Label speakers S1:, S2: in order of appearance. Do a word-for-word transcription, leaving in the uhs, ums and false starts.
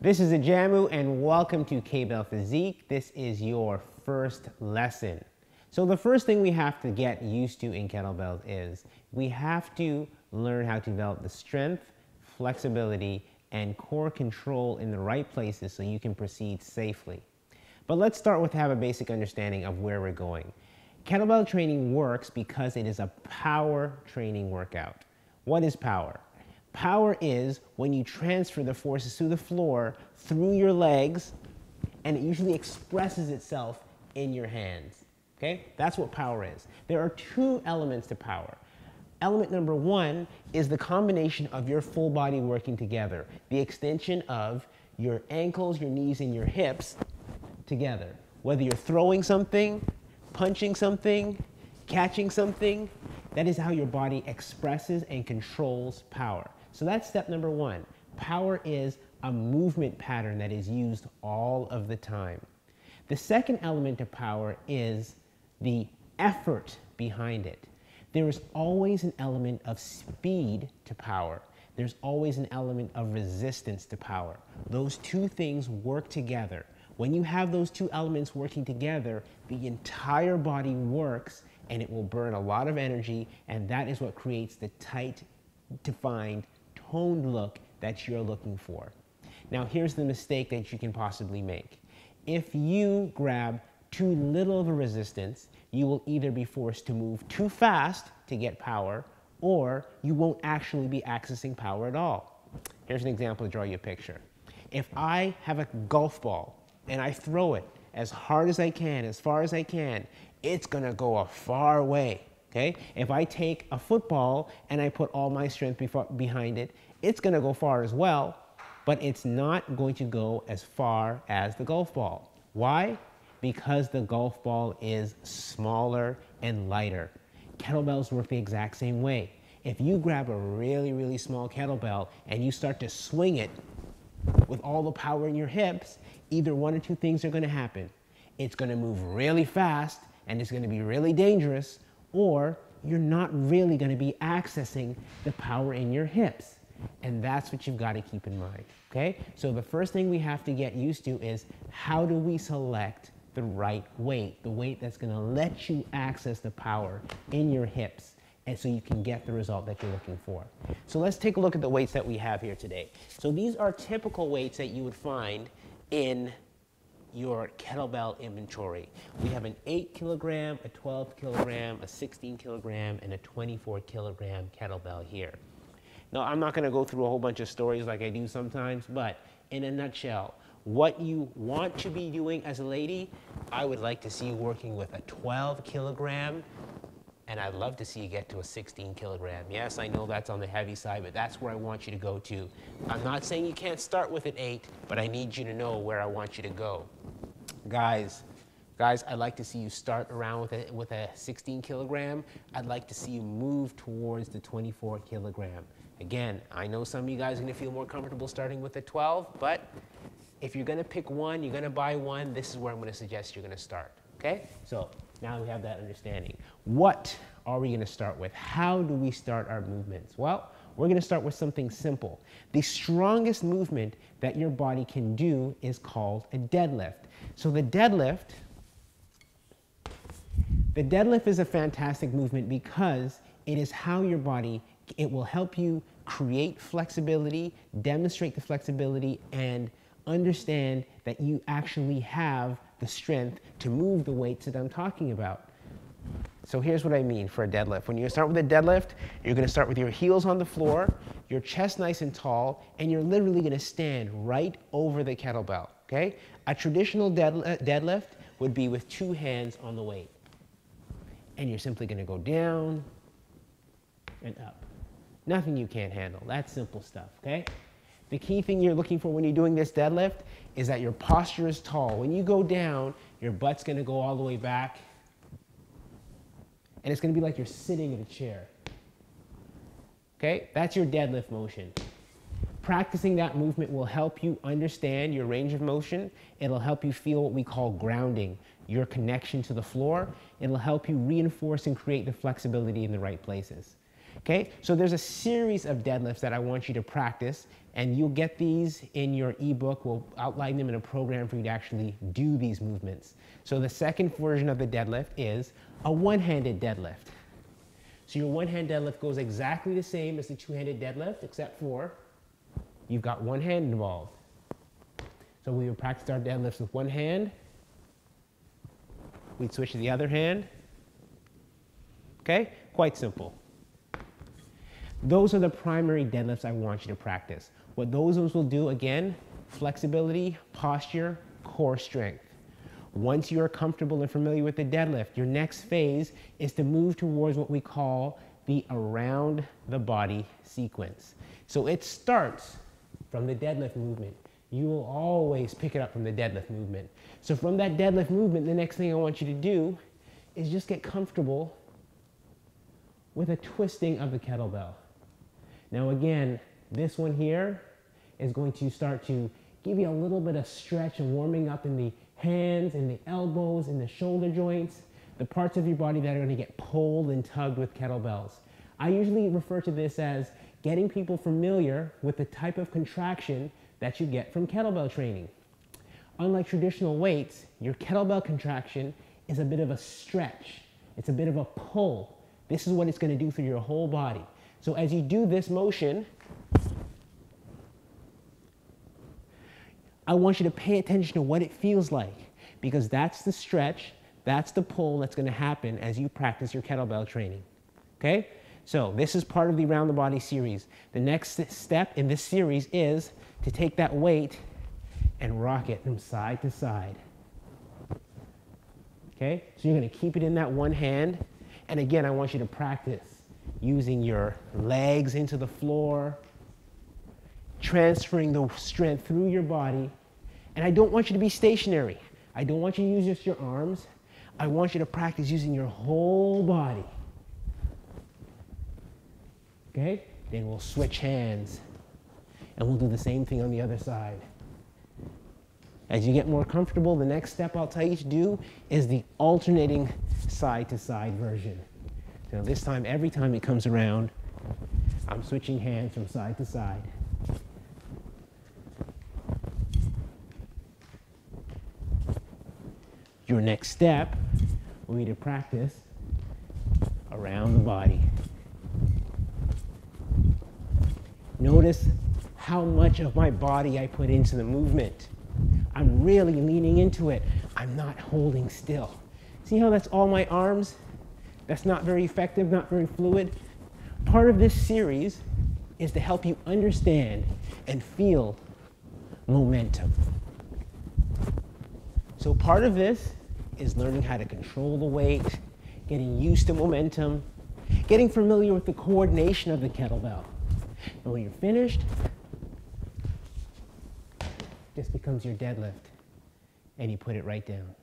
S1: This is Ajamu and welcome to KBell Physique. This is your first lesson. So the first thing we have to get used to in kettlebells is we have to learn how to develop the strength, flexibility, and core control in the right places so you can proceed safely. But let's start with have a basic understanding of where we're going. Kettlebell training works because it is a power training workout. What is power? Power is when you transfer the forces through the floor, through your legs, and it usually expresses itself in your hands. Okay? That's what power is. There are two elements to power. Element number one is the combination of your full body working together. The extension of your ankles, your knees, and your hips together. Whether you're throwing something, punching something, catching something, that is how your body expresses and controls power. So that's step number one. Power is a movement pattern that is used all of the time. The second element of power is the effort behind it. There is always an element of speed to power. There's always an element of resistance to power. Those two things work together. When you have those two elements working together, the entire body works and it will burn a lot of energy, and that is what creates the tight, defined, toned look that you're looking for. Now here's the mistake that you can possibly make. If you grab too little of a resistance, you will either be forced to move too fast to get power, or you won't actually be accessing power at all. Here's an example to draw you a picture. If I have a golf ball and I throw it as hard as I can, as far as I can, it's gonna go a far way. Okay? If I take a football and I put all my strength before, behind it, it's going to go far as well, but it's not going to go as far as the golf ball. Why? Because the golf ball is smaller and lighter. Kettlebells work the exact same way. If you grab a really, really small kettlebell and you start to swing it with all the power in your hips, either one or two things are going to happen. It's going to move really fast and it's going to be really dangerous, or you're not really going to be accessing the power in your hips. And that's what you've got to keep in mind, okay? So the first thing we have to get used to is how do we select the right weight, the weight that's going to let you access the power in your hips, and so you can get the result that you're looking for. So let's take a look at the weights that we have here today. So these are typical weights that you would find in your kettlebell inventory. We have an eight kilogram, a twelve kilogram, a sixteen kilogram, and a twenty-four kilogram kettlebell here. Now, I'm not going to go through a whole bunch of stories like I do sometimes, but in a nutshell, what you want to be doing as a lady, I would like to see you working with a twelve kilogram, and I'd love to see you get to a sixteen kilogram. Yes, I know that's on the heavy side, but that's where I want you to go to. I'm not saying you can't start with an eight, but I need you to know where I want you to go. Guys, guys, I'd like to see you start around with a, with a sixteen kilogram. I'd like to see you move towards the twenty-four kilogram. Again, I know some of you guys are going to feel more comfortable starting with a twelve, but if you're going to pick one, you're going to buy one, this is where I'm going to suggest you're going to start. Okay? So now we have that understanding. What are we going to start with? How do we start our movements? Well, we're going to start with something simple. The strongest movement that your body can do is called a deadlift. So the deadlift, the deadlift is a fantastic movement because it is how your body, it will help you create flexibility, demonstrate the flexibility, and understand that you actually have the strength to move the weights that I'm talking about. So here's what I mean for a deadlift. When you start with a deadlift, you're going to start with your heels on the floor, your chest nice and tall, and you're literally going to stand right over the kettlebell, okay? A traditional dead, deadlift would be with two hands on the weight. And you're simply going to go down and up. Nothing you can't handle. That's simple stuff, okay? The key thing you're looking for when you're doing this deadlift is that your posture is tall. When you go down, your butt's going to go all the way back, and it's going to be like you're sitting in a chair. Okay? That's your deadlift motion. Practicing that movement will help you understand your range of motion. It'll help you feel what we call grounding, your connection to the floor. It'll help you reinforce and create the flexibility in the right places. Okay, so there's a series of deadlifts that I want you to practice, and you'll get these in your ebook. We'll outline them in a program for you to actually do these movements. So the second version of the deadlift is a one-handed deadlift. So your one-hand deadlift goes exactly the same as the two-handed deadlift, except for you've got one hand involved. So we would practice our deadlifts with one hand. We'd switch to the other hand. Okay, quite simple. Those are the primary deadlifts I want you to practice. What those ones will do, again, flexibility, posture, core strength. Once you are comfortable and familiar with the deadlift, your next phase is to move towards what we call the around the body sequence. So it starts from the deadlift movement. You will always pick it up from the deadlift movement. So from that deadlift movement, the next thing I want you to do is just get comfortable with a twisting of the kettlebell. Now again, this one here is going to start to give you a little bit of stretch and warming up in the hands and the elbows and the shoulder joints, the parts of your body that are going to get pulled and tugged with kettlebells. I usually refer to this as getting people familiar with the type of contraction that you get from kettlebell training. Unlike traditional weights, your kettlebell contraction is a bit of a stretch. It's a bit of a pull. This is what it's going to do for your whole body. So as you do this motion, I want you to pay attention to what it feels like, because that's the stretch, that's the pull that's going to happen as you practice your kettlebell training. Okay? So this is part of the Around the Body series. The next step in this series is to take that weight and rock it from side to side. Okay? So you're going to keep it in that one hand. And again, I want you to practice using your legs into the floor, transferring the strength through your body. And I don't want you to be stationary. I don't want you to use just your arms. I want you to practice using your whole body. Okay? Then we'll switch hands, and we'll do the same thing on the other side. As you get more comfortable, the next step I'll tell you to do is the alternating side-to-side version. Now this time, every time it comes around, I'm switching hands from side to side. Your next step will be to practice around the body. Notice how much of my body I put into the movement. I'm really leaning into it. I'm not holding still. See how that's all my arms? That's not very effective, not very fluid. Part of this series is to help you understand and feel momentum. So part of this is learning how to control the weight, getting used to momentum, getting familiar with the coordination of the kettlebell. And when you're finished, this becomes your deadlift, and you put it right down.